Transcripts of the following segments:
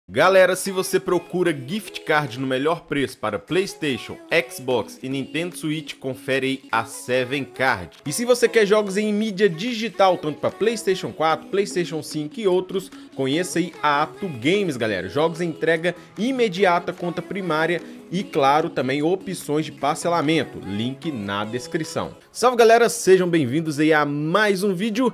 Galera, se você procura gift card no melhor preço para PlayStation, Xbox e Nintendo Switch, confere aí a 7Card. E se você quer jogos em mídia digital, tanto para PlayStation 4, PlayStation 5 e outros, conheça aí a Apto Games, galera. Jogos em entrega imediata, conta primária e, claro, também opções de parcelamento. Link na descrição. Salve, galera, sejam bem-vindos aí a mais um vídeo.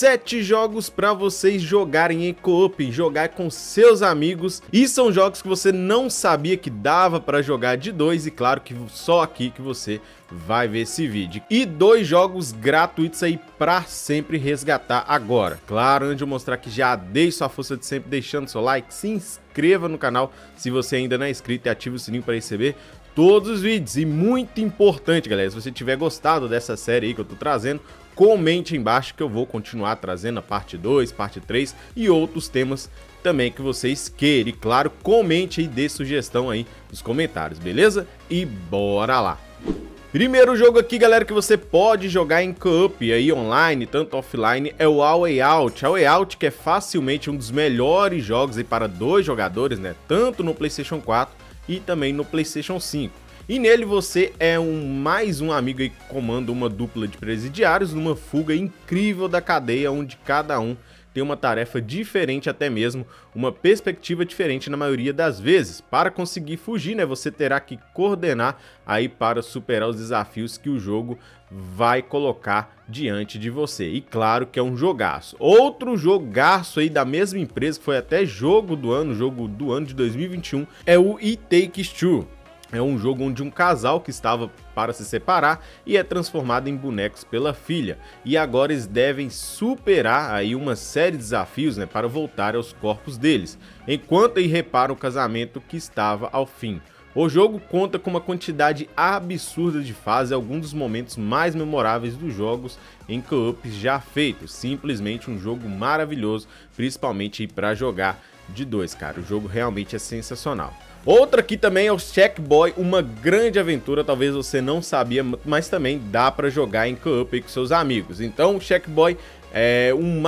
7 jogos para vocês jogarem em co-op, jogar com seus amigos. E são jogos que você não sabia que dava para jogar de dois, e claro que só aqui que você vai ver esse vídeo. E 2 jogos gratuitos aí para sempre resgatar agora. Claro, antes de eu mostrar que já dei sua força de sempre deixando seu like, se inscreva no canal se você ainda não é inscrito e ative o sininho para receber todos os vídeos. E muito importante, galera, se você tiver gostado dessa série aí que eu tô trazendo, comente aí embaixo que eu vou continuar trazendo a parte 2, parte 3 e outros temas também que vocês queiram. E claro, comente aí, dê sugestão aí nos comentários, beleza? E bora lá! Primeiro jogo aqui, galera, que você pode jogar em co-op aí online, tanto offline, é o A Way Out. A Way Out, que é facilmente um dos melhores jogos aí para 2 jogadores, né? Tanto no PlayStation 4 e também no PlayStation 5. E nele você é mais um amigo aí que comanda uma dupla de presidiários numa fuga incrível da cadeia, onde cada um tem uma tarefa diferente, até mesmo uma perspectiva diferente na maioria das vezes. Para conseguir fugir, né, você terá que coordenar aí para superar os desafios que o jogo vai colocar diante de você. E claro que é um jogaço. Outro jogaço aí da mesma empresa, que foi até jogo do ano de 2021, é o It Takes Two. É um jogo onde um casal que estava para se separar e é transformado em bonecos pela filha. E agora eles devem superar aí uma série de desafios, né, para voltar aos corpos deles, enquanto aí reparam o casamento que estava ao fim. O jogo conta com uma quantidade absurda de fases, alguns dos momentos mais memoráveis dos jogos em co-op já feitos. Simplesmente um jogo maravilhoso, principalmente para jogar de 2, cara. O jogo realmente é sensacional. Outra aqui também é o Sackboy, uma grande aventura, talvez você não sabia, mas também dá para jogar em co-op com seus amigos. Então o Sackboy é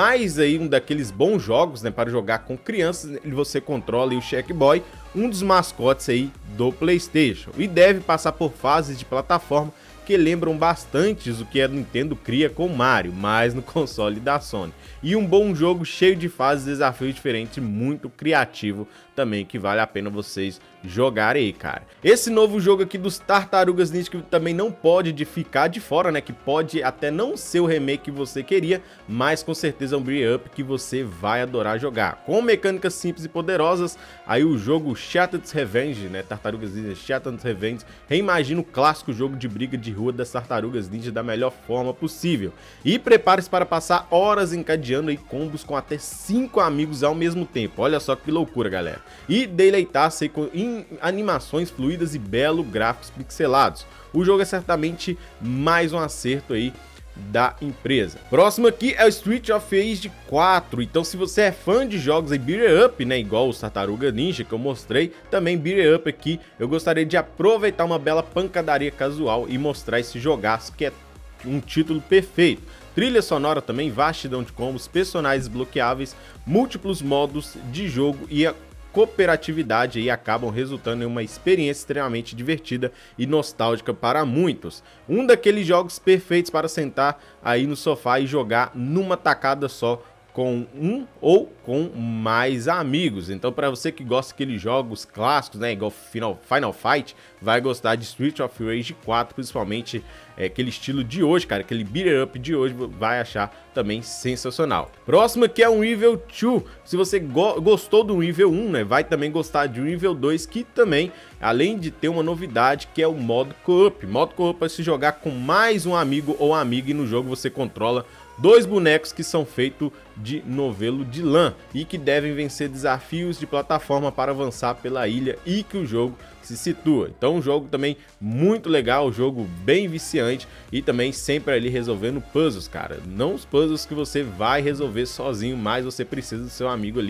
um daqueles bons jogos, né, para jogar com crianças. Você controla aí o Sackboy, um dos mascotes aí do PlayStation, e deve passar por fases de plataforma que lembram bastante o que a Nintendo cria com Mario, mas no console da Sony. E um bom jogo cheio de fases, desafios diferentes, muito criativo também, que vale a pena vocês jogarem aí, cara. Esse novo jogo aqui dos Tartarugas Ninja, que também não pode ficar de fora, né, que pode até não ser o remake que você queria, mas com certeza é um beat up que você vai adorar jogar. Com mecânicas simples e poderosas, aí o jogo Shattered Revenge, né, Tartarugas Ninja Shattered Revenge, reimagina o clássico jogo de briga de rua das Tartarugas Ninja da melhor forma possível. E prepare-se para passar horas encadeando aí combos com até 5 amigos ao mesmo tempo. Olha só que loucura, galera. E deleitar-se aí com animações fluidas e belos gráficos pixelados. O jogo é certamente mais um acerto aí da empresa. Próximo aqui é o Streets of Rage 4. Então, se você é fã de jogos aí beat up, né, igual os Tartaruga Ninja que eu mostrei, também beat up aqui, eu gostaria de aproveitar uma bela pancadaria casual e mostrar esse jogaço que é um título perfeito. Trilha sonora também, vastidão de combos, personagens bloqueáveis, múltiplos modos de jogo e a cooperatividade aí acabam resultando em uma experiência extremamente divertida e nostálgica para muitos. Um daqueles jogos perfeitos para sentar aí no sofá e jogar numa tacada só, com um ou com mais amigos. Então, para você que gosta daqueles jogos clássicos, né, igual Final Fight, vai gostar de Streets of Rage 4, principalmente aquele estilo de hoje, cara, aquele beat up de hoje, vai achar também sensacional. Próximo aqui é um Evil 2. Se você gostou do Evil 1, né, vai também gostar de um Evil 2, que também, além de ter uma novidade, que é o modo co-op. Modo co-op é se jogar com mais um amigo ou amiga, e no jogo você controla 2 bonecos que são feitos de novelo de lã e que devem vencer desafios de plataforma para avançar pela ilha e que o jogo se situa. Então, um jogo também muito legal, um jogo bem viciante e também sempre ali resolvendo puzzles, cara. Não os puzzles que você vai resolver sozinho, mas você precisa do seu amigo ali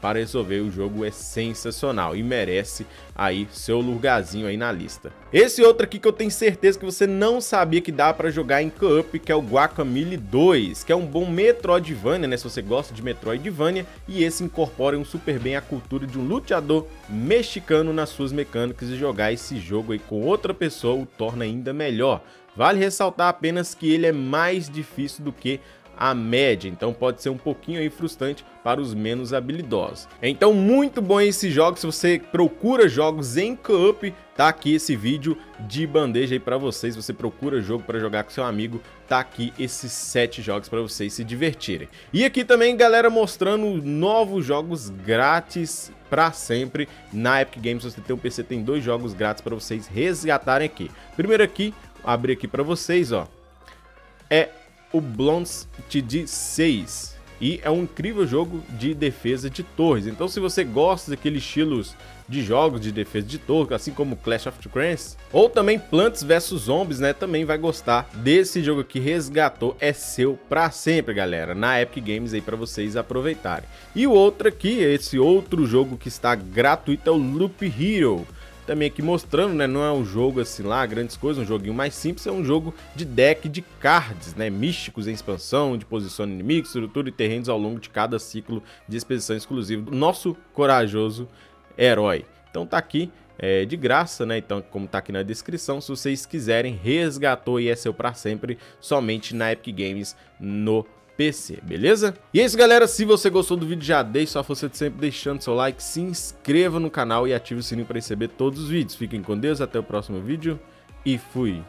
para resolver. O jogo é sensacional e merece aí seu lugarzinho aí na lista. Esse outro aqui que eu tenho certeza que você não sabia que dá para jogar em co-op, que é o Guacamelee 2, que é um bom Metroidvania, né, se você gosta de Metroidvania, e esse incorpora super bem a cultura de um luteador mexicano nas suas mecânicas, e jogar esse jogo aí com outra pessoa o torna ainda melhor. Vale ressaltar apenas que ele é mais difícil do que a média, então pode ser um pouquinho aí frustrante para os menos habilidosos. Então muito bom esse jogo. Se você procura jogos em co-op, tá aqui esse vídeo de bandeja aí para vocês. Se você procura jogo para jogar com seu amigo, tá aqui esses 7 jogos para vocês se divertirem. E aqui também, galera, mostrando novos jogos grátis para sempre na Epic Games. Se você tem um PC, tem 2 jogos grátis para vocês resgatarem aqui. Primeiro aqui, abrir aqui para vocês, ó, é o Bloons TD 6, e é um incrível jogo de defesa de torres. Então se você gosta daqueles estilos de jogos de defesa de torre, assim como Clash of Clans ou também Plants vs Zombies, né, também vai gostar desse jogo aqui. Resgatou, é seu pra sempre, galera, na Epic Games aí para vocês aproveitarem. E o outro aqui, esse outro jogo que está gratuito, é o Loop Hero. Também aqui mostrando, né, não é um jogo assim lá, grandes coisas, um joguinho mais simples, é um jogo de deck de cards, né, místicos em expansão, de posicione inimigos, estrutura e terrenos ao longo de cada ciclo de expedição exclusivo do nosso corajoso herói. Então tá aqui, de graça, né, então como tá aqui na descrição, se vocês quiserem, resgatou e é seu pra sempre, somente na Epic Games no PC, beleza? E é isso, galera. Se você gostou do vídeo, já deixa sua força de sempre deixando seu like, se inscreva no canal e ative o sininho para receber todos os vídeos. Fiquem com Deus, até o próximo vídeo e fui!